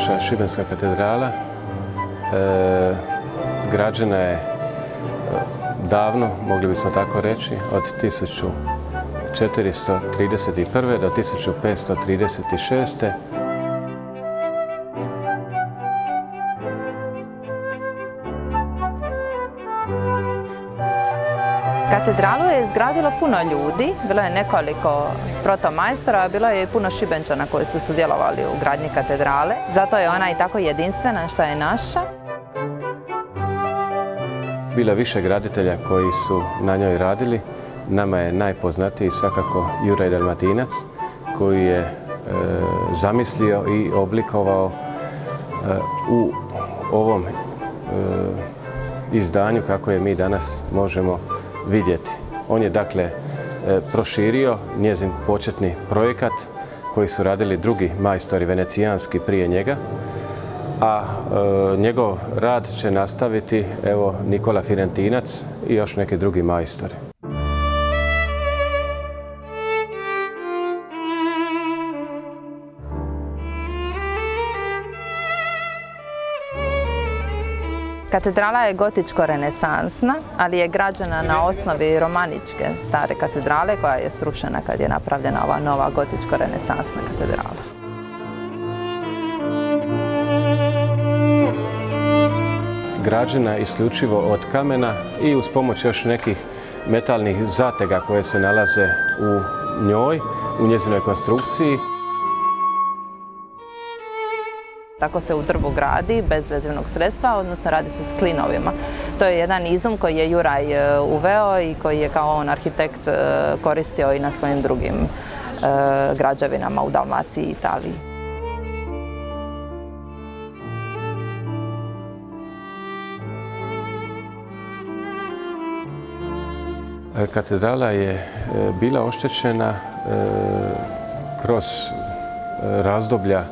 naša Šibenska katedrala građena je davno, mogli bismo tako reći, od 1431. do 1536. Katedralu je izgradilo puno ljudi, bilo je nekoliko protomajstora, a bilo je i puno Šibenčana koji su sudjelovali u gradnji katedrale. Zato je ona i tako jedinstvena što je naša. Bilo je više graditelja koji su na njoj radili. Nama je najpoznatiji svakako Juraj Dalmatinac koji je zamislio i oblikovao u ovom izdanju kako je mi danas možemo vidjeti. On je dakle proširio njezin početni projekat koji su radili drugi majstori venecijanski prije njega, a njegov rad će nastaviti evo Nikola Firentinac i još neki drugi majstori. Katedrala je gotičko-renesansna, ali je građena na osnovi romaničke stare katedrale koja je srušena kad je napravljena ova nova gotičko-renesansna katedrala. Građena isključivo od kamena i uz pomoć još nekih metalnih zatega koje se nalaze u njoj, u njezinoj konstrukciji. Tako se u drvu gradi bez vezivnog sredstva, odnosno radi se s klinovima. To je jedan izum koji je Juraj uveo i koji je kao on arhitekt koristio i na svojim drugim građevinama u Dalmaciji i Italiji. Katedrala je bila oštećena kroz razdoblja,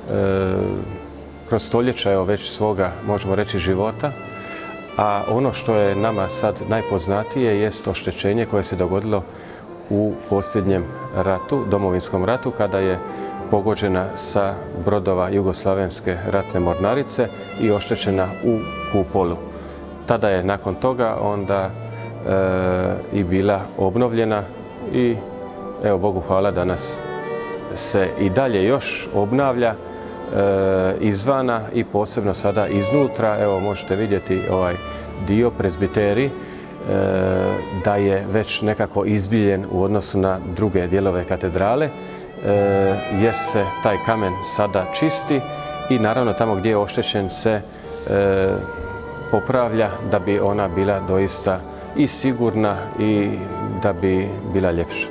kroz stoljeća evo već svoga, možemo reći, života, a ono što je nama sad najpoznatije jest oštećenje koje se dogodilo u posljednjem ratu, Domovinskom ratu, kada je pogođena sa brodova Jugoslavenske ratne mornarice i oštećena u kupolu. Tada je nakon toga onda i bila obnovljena i evo Bogu hvala danas se i dalje još obnavlja izvana i posebno sada iznutra. Evo možete vidjeti ovaj dio prezbiterij da je već nekako izbiljen u odnosu na druge dijelove katedrale jer se taj kamen sada čisti i naravno tamo gdje je oštećen se popravlja da bi ona bila doista i sigurna i da bi bila ljepša.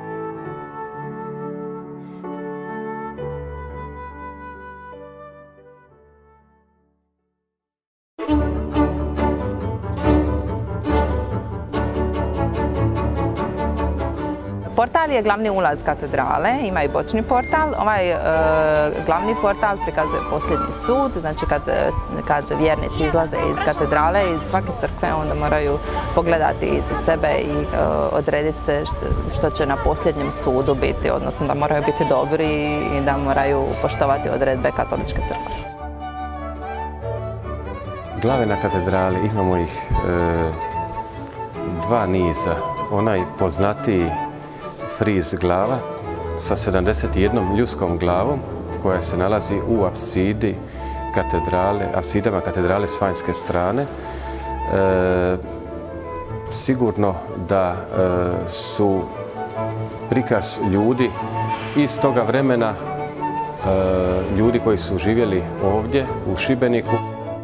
Portal je glavni ulaz katedrale, ima i bočni portal. Ovaj glavni portal prikazuje posljednji sud, znači kad vjernici izlaze iz katedrale, iz svake crkve, onda moraju pogledati iza sebe i odrediti se što će na posljednjem sudu biti, odnosno da moraju biti dobri i da moraju poštovati odredbe katoličke crkve. Glave na katedrali, imamo ih dva niza. Onaj poznatiji friz glava sa 71 ljudskom glavom koja se nalazi u apsidama katedrale s vanjske strane. Sigurno da su prikaz ljudi iz toga vremena, ljudi koji su živjeli ovdje u Šibeniku.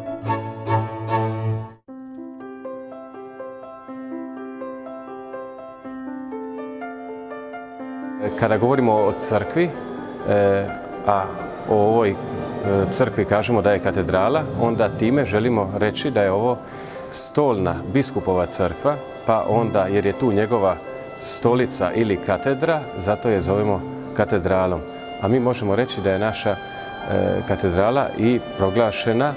Kada govorimo o crkvi, a o ovoj crkvi kažemo da je katedrala, onda time želimo reći da je ovo stolna biskupova crkva, pa onda jer je tu njegova stolica ili katedra, zato je zovemo katedralom. A mi možemo reći da je naša katedrala i proglašena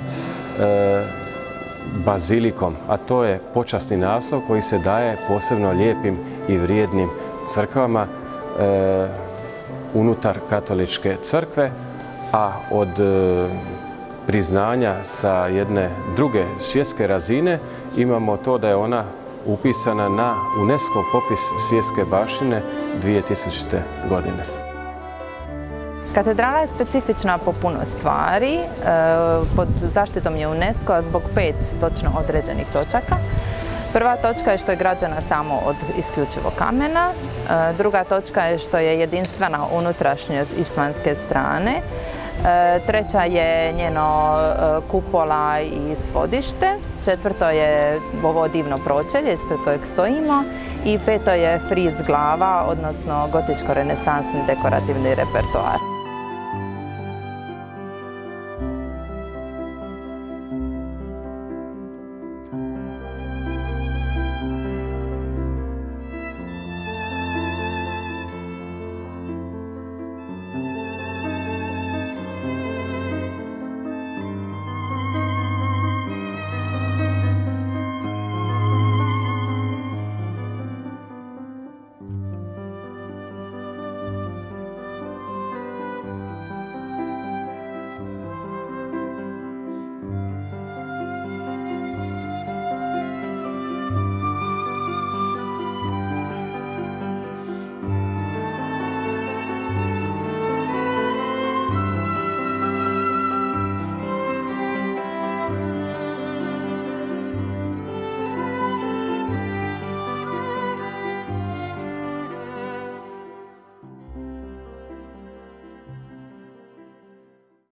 bazilikom, a to je počasni naslov koji se daje posebno lijepim i vrijednim crkvama unutar katoličke crkve, a od priznanja sa jedne druge svjetske razine, imamo to da je ona upisana na UNESCO popis svjetske baštine 2000. godine. Katedrala je specifična po puno stvari, pod zaštitom je UNESCO-a zbog 5 točno određenih točaka. Prva točka je što je građena samo od isključivo kamena, druga točka je što je jedinstvena unutrašnjost i s vanjske strane, treća je njeno kupola i svodište, četvrto je ovo divno pročelje ispred kojeg stojimo i peto je friz glava, odnosno gotičko-renesansni dekorativni repertoar.